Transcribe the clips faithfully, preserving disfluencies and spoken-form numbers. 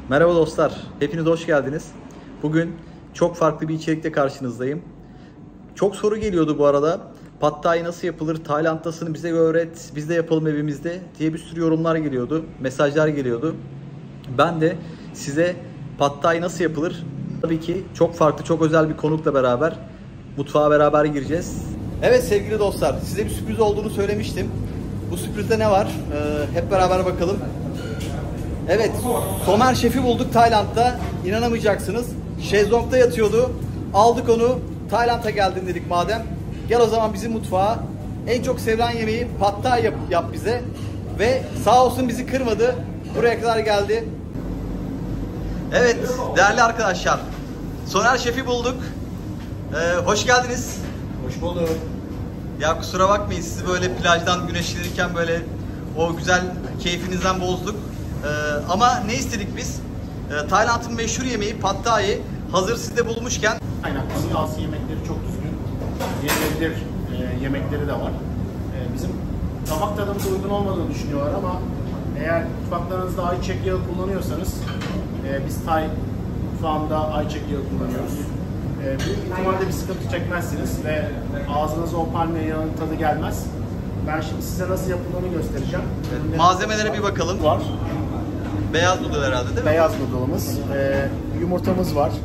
Merhaba dostlar, hepiniz hoş geldiniz. Bugün çok farklı bir içerikle karşınızdayım. Çok soru geliyordu bu arada. Pad Thai nasıl yapılır, Tayland'dasın bize öğret, biz de yapalım evimizde diye bir sürü yorumlar geliyordu, mesajlar geliyordu. Ben de size Pad Thai nasıl yapılır, tabii ki çok farklı, çok özel bir konukla beraber mutfağa beraber gireceğiz. Evet sevgili dostlar, size bir sürpriz olduğunu söylemiştim. Bu sürprizde ne var? Ee, hep beraber bakalım. Evet, Somer Şef'i bulduk Tayland'da. İnanamayacaksınız. Şezlong'da yatıyordu. Aldık onu. Tayland'a geldin dedik madem. Gel o zaman bizim mutfağa. En çok sevilen yemeği Pad Thai yap, yap bize. Ve sağ olsun bizi kırmadı. Buraya kadar geldi. Evet, değerli arkadaşlar. Somer Şef'i bulduk. Ee, hoş geldiniz. Hoş bulduk. Ya kusura bakmayın, sizi böyle plajdan güneşlenirken böyle o güzel keyfinizden bozduk. Ee, ama ne istedik biz? Ee, Tayland'ın meşhur yemeği Pad Thai hazır sizde bulmuşken. Aynen, Asya yemekleri çok düzgün. Yenilebilir e, yemekleri de var. E, bizim damak tadımıza uygun olmadığını düşünüyorlar ama eğer mutfaklarınızda ayçiçek yağı kullanıyorsanız, e, biz Tay mutfağında ayçiçek yağı kullanıyoruz. E, büyük ihtimalle bir sıkıntı çekmezsiniz ve ağzınıza o palmiye yağının tadı gelmez. Ben şimdi size nasıl yapıldığını göstereceğim. Evet, malzemelere bir bakalım. Var. Beyaz noodle herhalde değil mi? Beyaz noodle'ımız, e, yumurtamız var.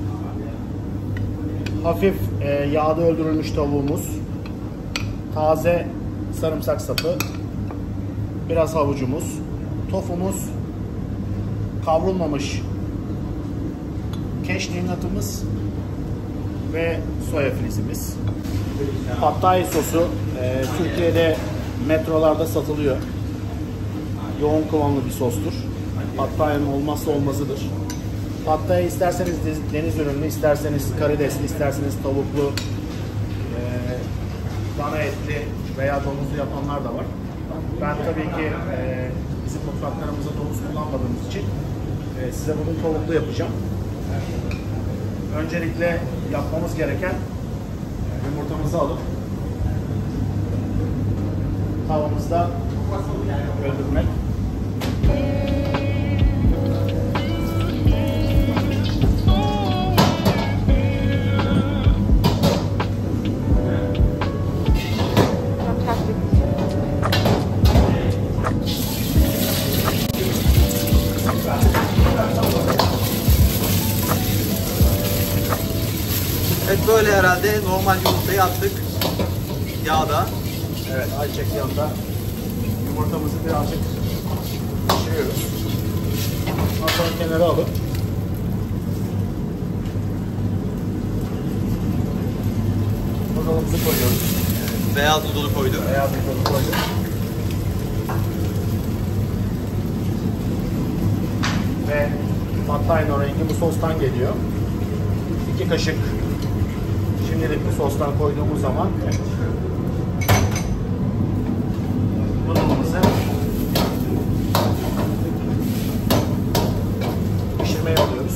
Hafif e, yağda öldürülmüş tavuğumuz, taze sarımsak sapı, biraz havucumuz, tofumuz, kavrulmamış keşniğin atımız ve soya filizimiz. Pad Thai sosu e, Türkiye'de metrolarda satılıyor. Yoğun kıvamlı bir sostur. Pad Thai'nin olmazsa olmazıdır. Pad Thai isterseniz deniz ürünlü, isterseniz karidesli, isterseniz tavuklu, e, dana etli veya domuzlu yapanlar da var. Ben tabii ki e, bizim mutfaklarımızda domuz kullanmadığımız için e, size bugün tavuklu yapacağım. Öncelikle yapmamız gereken yumurtamızı alıp tavamızda öldürmek. Evet, böyle herhalde normal yumurtayı attık yağda. Evet, ayçiçek yağında yumurtamızı birazcık pişiriyoruz. Ondan sonra kenara alıp noodle'ımızı koyuyoruz. Beyaz noodle'u koyduk. Beyaz noodle'u koyduk. Ve Pad Thai'nin o rengi bu sostan geliyor. İki kaşık şimdilik bu sostan koyduğumuz zaman noodle'ımızı pişirmeye alıyoruz.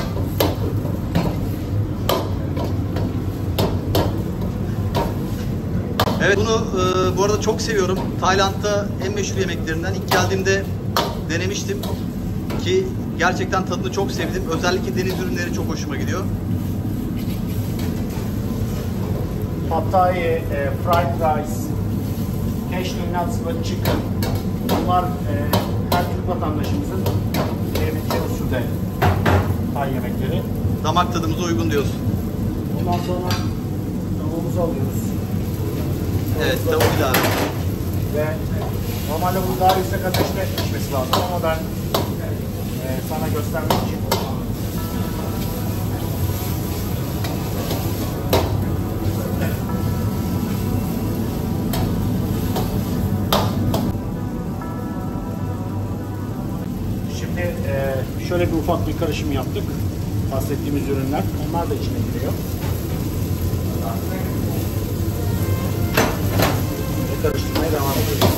Evet, bunu e, bu arada çok seviyorum. Tayland'da en meşhur yemeklerinden. İlk geldiğimde denemiştim ki gerçekten tadını çok sevdim. Özellikle deniz ürünleri çok hoşuma gidiyor. Pad Thai, e, fried rice, cashew nuts ve chicken. Bunlar e, her Türk vatandaşımızın yiyebileceği usulde Tay yemekleri. Damak tadımıza uygun diyorsun. Ondan sonra tavuğumuzu alıyoruz. Evet, tavuk ilave. Ve normalde bu daha yüksek ateşte pişmesi lazım ama ben e, sana göstermek için şimdi e, şöyle bir ufak bir karışım yaptık. Bahsettiğimiz ürünler, onlar da içine giriyor. Ve karıştırmaya devam ediyoruz.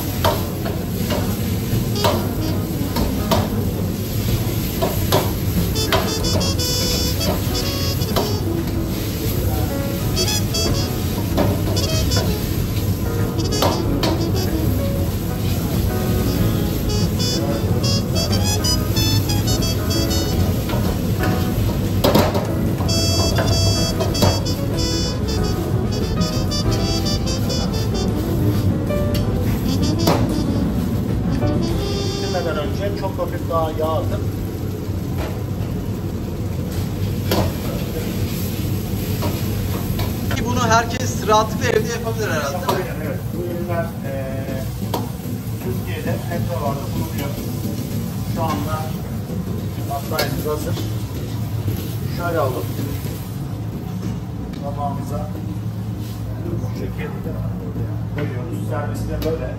Ki bunu herkes rahatlıkla evde yapabilir herhalde. Aynen, evet. Bu ürünler eee Türkiye'de metrolarda bulunuyor. Şu anda hastanemiz hazır. Şöyle alıp tabağımıza bu şekilde koyuyoruz. Servisi de böyle.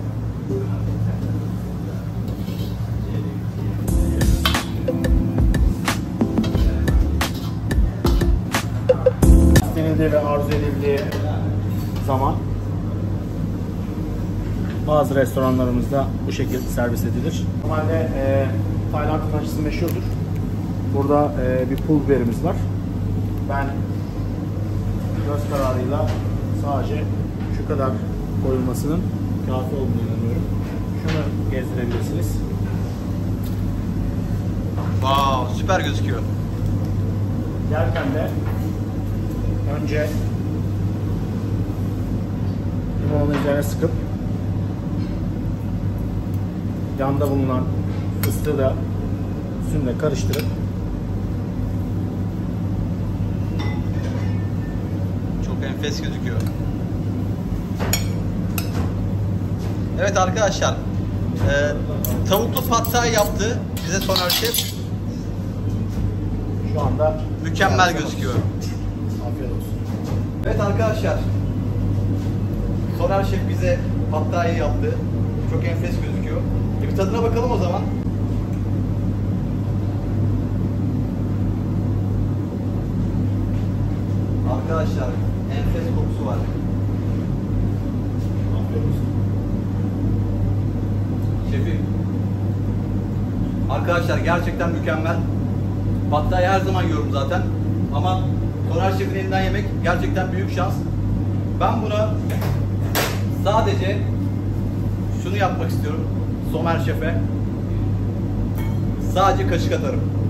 İstenildiği ve arzu edildiği zaman bazı restoranlarımızda bu şekilde servis edilir. Normalde e, Tayland'ın aşısı meşhurdur. Burada e, bir pul biberimiz var. Ben göz kararıyla sadece şu kadar koyulmasının kafi olduğunu inanıyorum. Şunu gezdirebilirsiniz. Wow, süper gözüküyor. Yerken de önce limonun üzerine sıkıp yanda bulunan fıstığı da sütle karıştırıp Çok enfes gözüküyor. Evet arkadaşlar, e, tavuklu pad thai yaptı bize Soner Şef. şu anda Mükemmel gözüküyor. afiyet olsun. Evet arkadaşlar, Soner Şef bize pad thai yaptı. Çok enfes gözüküyor. E bir tadına bakalım o zaman. Arkadaşlar, enfes kokusu var. Afiyet olsun. Şefim. Arkadaşlar gerçekten mükemmel. Pad thai her zaman yiyorum zaten. Ama Soner Şef'in elinden yemek gerçekten büyük şans. Ben buna sadece şunu yapmak istiyorum. Soner Şef'e sadece kaşık atarım.